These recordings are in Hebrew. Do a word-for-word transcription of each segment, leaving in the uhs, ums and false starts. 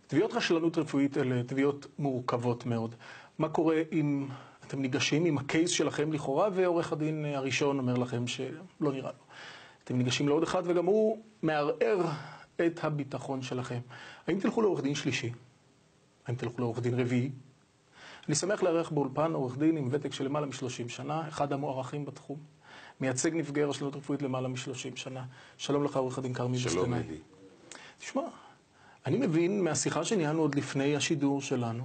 תביעות רשלנות רפואית אלה תביעות מורכבות מאוד. מה קורה אם אתם ניגשים עם הקייס שלכם לכאורה, ועורך הדין הראשון אומר לכם שלא נראה לו. אתם ניגשים לעוד אחד וגם הוא מערער את הביטחון שלכם. האם תלכו לעורך דין שלישי? האם תלכו לעורך דין רביעי? אני שמח לארח באולפן עורך דין עם ותק של למעלה מ-שלושים שנה, אחד המוערכים בתחום, מייצג נפגעי רשלנות רפואית למעלה מ-שלושים שנה. שלום לך עורך הדין כרמי בוסטנאי. שלום אלי. תשמע, אני מבין מהשיחה שניהלנו עוד לפני השידור שלנו,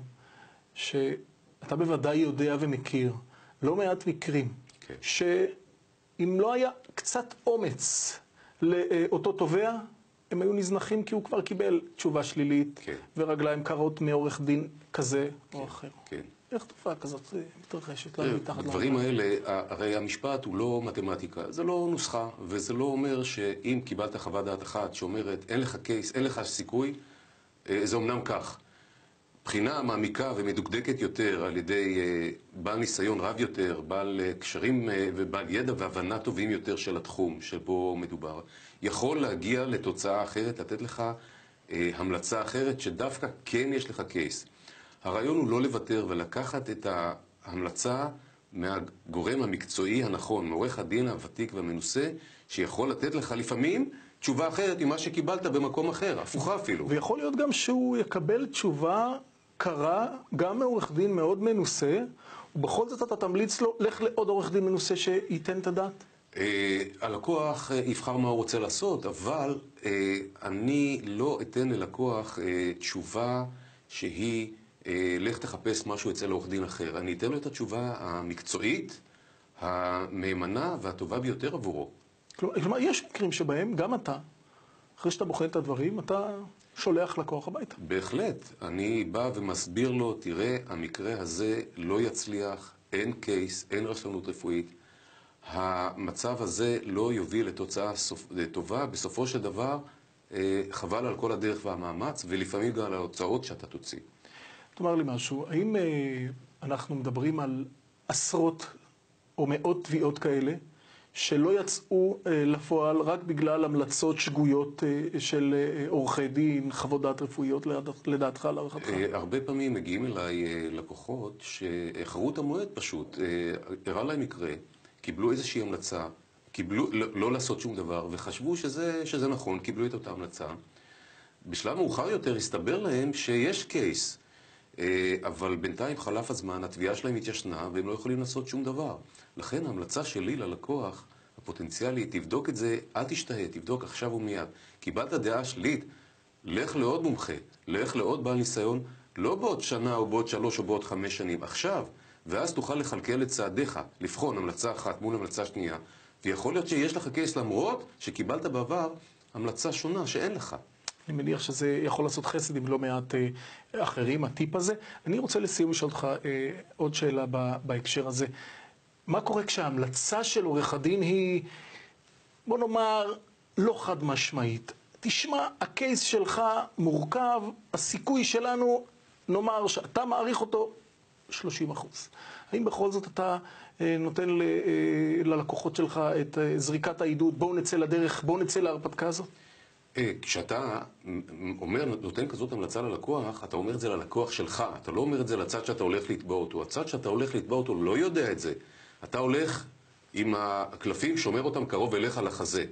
שאתה בוודאי יודע ומכיר לא מעט מקרים, כן. שאם לא היה קצת אומץ לאותו תובע, הם היו נזנחים כי הוא כבר קיבל תשובה שלילית, כן. ורגליים קרות מעורך דין כזה כן. או אחר. כן. איך תופעה כזאת מתרחשת? בדברים האלה, הרי המשפט הוא לא מתמטיקה, זה לא נוסחה, וזה לא אומר שאם קיבלת חוות דעת אחת שאומרת אין לך קייס, אין לך סיכוי, זה אומנם כך. בחינה מעמיקה ומדוקדקת יותר על ידי בעל ניסיון רב יותר, בעל קשרים ובעל ידע והבנה טובים יותר של התחום שבו מדובר, יכול להגיע לתוצאה אחרת, לתת לך המלצה אחרת שדווקא כן יש לך קייס. הרעיון הוא לא לוותר ולקחת את ההמלצה מהגורם המקצועי הנכון, מעורך הדין הוותיק והמנוסה, שיכול לתת לך לפעמים תשובה אחרת ממה שקיבלת במקום אחר, הפוכה אפילו. ויכול להיות גם שהוא יקבל תשובה קרה, גם מעורך דין מאוד מנוסה, ובכל זאת אתה תמליץ לו, לך לעוד עורך דין מנוסה שייתן את הדעת? הלקוח יבחר מה הוא רוצה לעשות, אבל אני לא אתן ללקוח תשובה שהיא לך תחפש משהו אצל עורך דין אחר. אני אתן לו את התשובה המקצועית, המהימנה והטובה ביותר עבורו. כלומר, יש מקרים שבהם גם אתה, אחרי שאתה בוחן את הדברים, אתה שולח לקוח הביתה. בהחלט. אני בא ומסביר לו, תראה, המקרה הזה לא יצליח, אין קייס, אין רשלנות רפואית. המצב הזה לא יוביל לתוצאה טובה. בסופו של דבר, חבל על כל הדרך והמאמץ, ולפעמים גם על ההוצאות שאתה תוציא. תאמר לי משהו, האם אה, אנחנו מדברים על עשרות או מאות תביעות כאלה שלא יצאו אה, לפועל רק בגלל המלצות שגויות אה, של אה, עורכי דין, חוות דעת רפואיות לדעתך, להערכתך? אה, הרבה פעמים מגיעים אליי אה, לקוחות שאיחרו את המועד פשוט, אה, הראה להם מקרה, קיבלו איזושהי המלצה, קיבלו לא, לא לעשות שום דבר וחשבו שזה, שזה נכון, קיבלו את אותה המלצה. בשלב מאוחר יותר הסתבר להם שיש קייס, אבל בינתיים חלף הזמן, התביעה שלהם התיישנה והם לא יכולים לעשות שום דבר. לכן ההמלצה שלי ללקוח הפוטנציאלי, תבדוק את זה, אל תשתהה, תבדוק עכשיו ומיד. קיבלת דעה שלילית, לך לעוד מומחה, לך לעוד בעל ניסיון, לא בעוד שנה או בעוד שלוש או בעוד חמש שנים, עכשיו, ואז תוכל לחלקל את צעדיך, לבחון המלצה אחת מול המלצה שנייה, ויכול להיות שיש לך קייס למרות שקיבלת בעבר המלצה שונה שאין לך. אני מניח שזה יכול לעשות חסד עם לא מעט אה, אחרים, הטיפ הזה. אני רוצה לסיום לשאול אותך אה, עוד שאלה ב, בהקשר הזה. מה קורה כשההמלצה של עורך הדין היא, בוא נאמר, לא חד משמעית? תשמע, הקייס שלך מורכב, הסיכוי שלנו, נאמר שאתה מעריך אותו שלושים אחוז. האם בכל זאת אתה אה, נותן ל, אה, ללקוחות שלך את אה, זריקת העידוד, בואו נצא לדרך, בואו נצא להרפתקה הזאת? כשאתה אומר, נותן כזאת המלצה ללקוח, אתה אומר את זה ללקוח שלך, אתה לא אומר את זה לצד שאתה הולך לתבוע אותו. הצד שאתה הולך לתבוע אותו לא יודע את זה. אתה הולך עם הקלפים, שומר אותם קרוב אליך לחזה,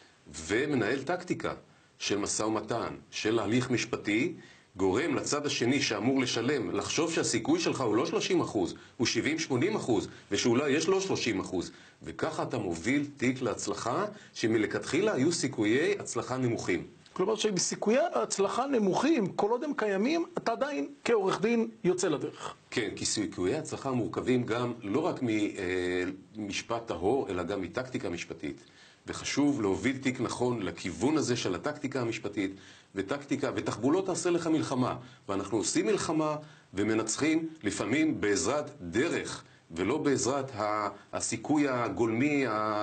ומנהל טקטיקה של משא ומתן, של הליך משפטי, גורם לצד השני שאמור לשלם, לחשוב שהסיכוי שלך הוא לא שלושים אחוז, הוא שבעים שמונים אחוז, ושאולי יש לו שלושים אחוז. וככה אתה מוביל תיק להצלחה, שמלכתחילה היו סיכויי הצלחה נמוכים. כלומר שבסיכויי ההצלחה נמוכים, כל עוד הם קיימים, אתה עדיין כעורך דין יוצא לדרך. כן, כי סיכויי הצלחה מורכבים גם לא רק ממשפט טהור, אלא גם מטקטיקה משפטית. וחשוב להוביל תיק נכון לכיוון הזה של הטקטיקה המשפטית, וטקטיקה, ותחבולות תעשה לך מלחמה. ואנחנו עושים מלחמה ומנצחים לפעמים בעזרת דרך, ולא בעזרת הסיכוי הגולמי,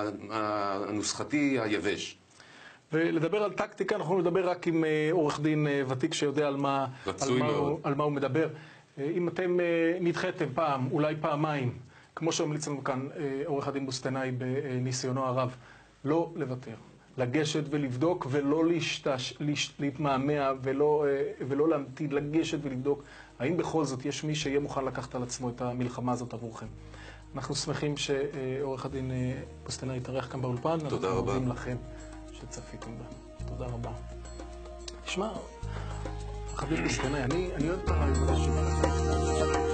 הנוסחתי, היבש. ולדבר על טקטיקה, אנחנו נדבר רק עם עורך דין ותיק שיודע על מה, על מה, הוא, על מה הוא מדבר. אם אתם נדחיתם פעם, אולי פעמיים, כמו שממליץ לנו כאן עורך הדין בוסטנאי בניסיונו הרב, לא לוותר. לגשת ולבדוק ולא להשתש, להש, להתמהמה ולא, ולא להמתין, לגשת ולבדוק האם בכל זאת יש מי שיהיה מוכן לקחת על עצמו את המלחמה הזאת עבורכם. אנחנו שמחים שעורך הדין בוסטנר יתארח כאן באולפן. תודה רבה. אנחנו מודים לכם שצפיתם בנו. תודה רבה. תשמע, חביב בוסטנר, אני, אני אוהב את הרעיון הזה.